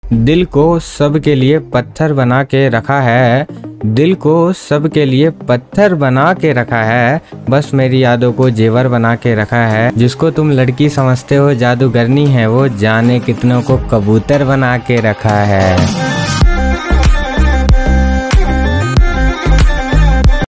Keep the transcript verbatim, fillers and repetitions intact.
दिल को सबके लिए पत्थर बना के रखा है, दिल को सबके लिए पत्थर बना के रखा है, बस मेरी यादों को जेवर बना के रखा है। जिसको तुम लड़की समझते हो जादूगरनी है वो, जाने कितनों को कबूतर बना के रखा है।